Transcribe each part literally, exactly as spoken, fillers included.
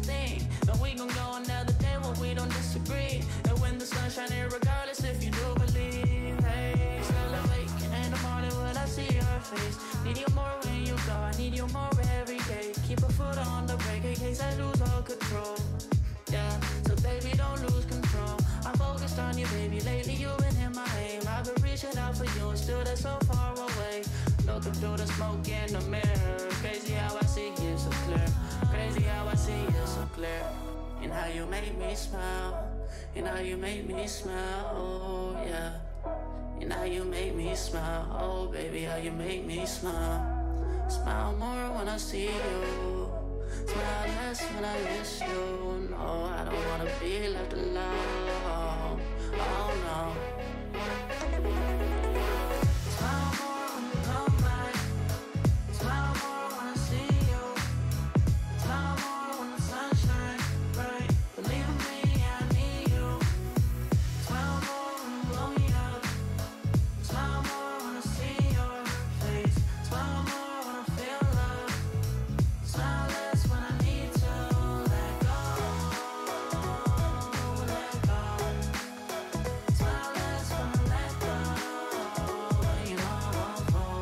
thing. But we gon' go another day when we don't disagree. And when the sun's shining, regardless if you do believe. Hey, still awaken in the morning when I see your face. Need you more when you go, I need you more every day. Keep a foot on the brake in case I lose all control. Yeah, so baby don't lose control. I'm focused on you, baby. Lately you've been in my aim. I've been reaching out for you and still they're so far away. Looking through the smoke in the mirror. Crazy how I see you so clear. Crazy how I see you so clear. And how you make me smile. And how you make me smile, oh yeah. And how you make me smile, oh baby, how you make me smile. Smile more when I see you. Smile less when I miss you. No, I don't wanna be left alone. Oh no. Smile more when you come back. Smile more when I see you. Smile more when the sun shines bright. Believe me, I need you. Smile more when you blow me up. Smile more when I see your face. Smile more when I feel love. Smile less when I need to let go. Let go. Smile less when I let go. You know I won't fall.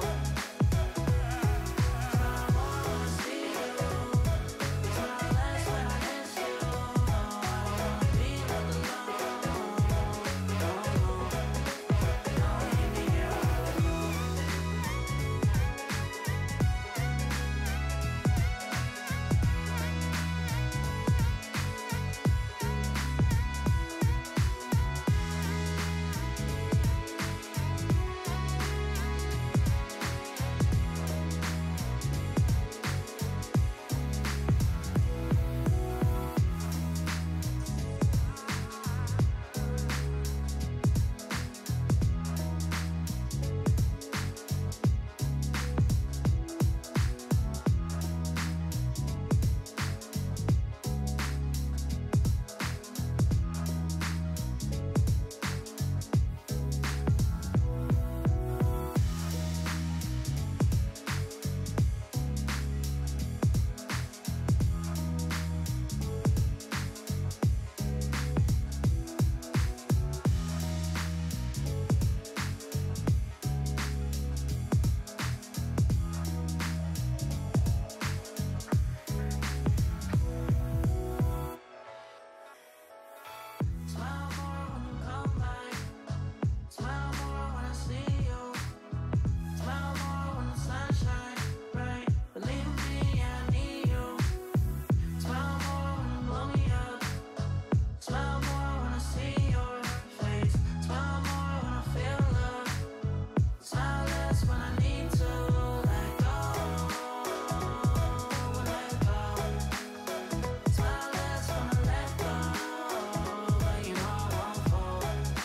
Smile more when I see you. Smile less when I miss you. I don't wanna be left alone. No, no, no, leave me here alone. Smile more when you come back. Smile more when I see you. Smile more when the sun shines bright. Believe me, I need you. Smile more when you blow me up. Smile more when I see your face. Smile more when I feel love. Smile less when I need to let go. Let go. Smile less when I let go. But you know I won't fall.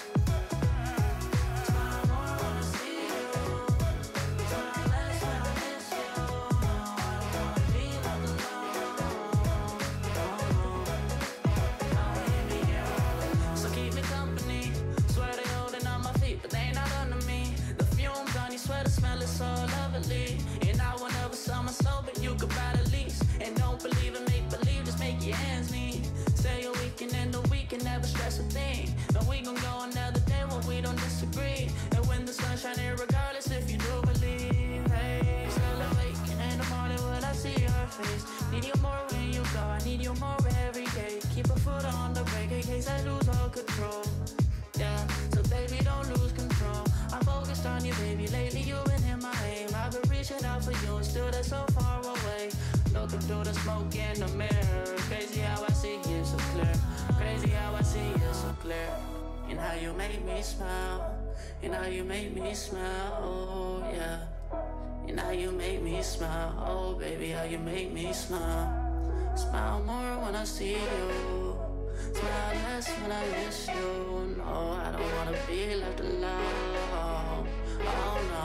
Smile more when I see you. Smile less when I miss you. No, I don't wanna be left alone. No, no, no, leave me here alone. So keep me company. Swear they holding on my feet, but they not under me. The fumes on your sweater smell is so lovely. And I will never sell my soul, but you could buy the lease. And don't believe in make believe, just make your ends meet. Say a weekend and the weekend, never stress a thing. But we gon' go another day when we don't disagree. And when the sun's shining, regardless if you do believe. Hey, still awaken in the morning when I see your face. Need you more when you go, I need you more every day. Keep a foot on the brake in case I lose all control. Yeah, so baby don't lose control. I'm focused on you, baby. Lately you've been in my aim. I've been reaching out for you and still they're so far away. Looking through the smoke in the mirror. Crazy how I see you so clear. Crazy how I see you so clear. And how you make me smile. And how you make me smile, oh yeah. And how you make me smile, oh baby, how you make me smile. Smile more when I see you. Smile less when I miss you. No, I don't wanna be left alone. Oh no.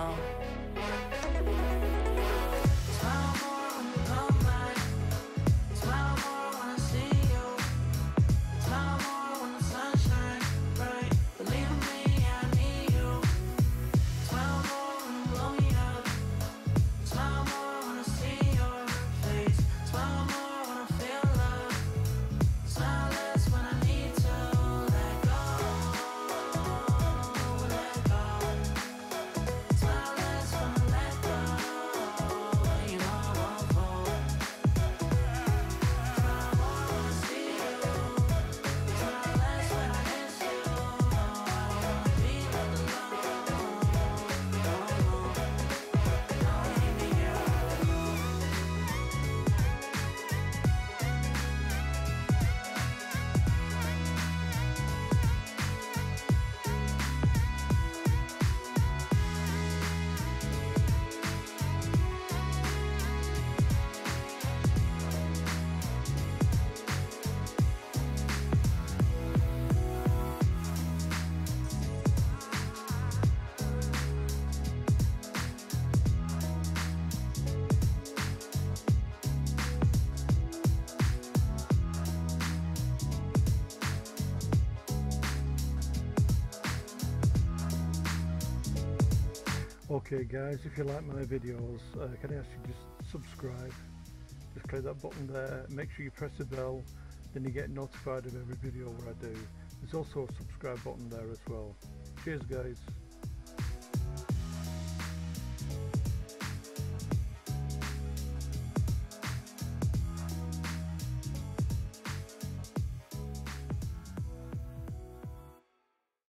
Smile more when you come back. Smile more when I see you. Smile more when the sun shines bright. Believe me, I need you. Smile more when you blow me up. Smile more when I see your face. Smile more when I feel love. Okay guys, if you like my videos, uh, can I ask you just subscribe? Just click that button there, make sure you press the bell, then you get notified of every video where I do. There's also a subscribe button there as well. Cheers guys.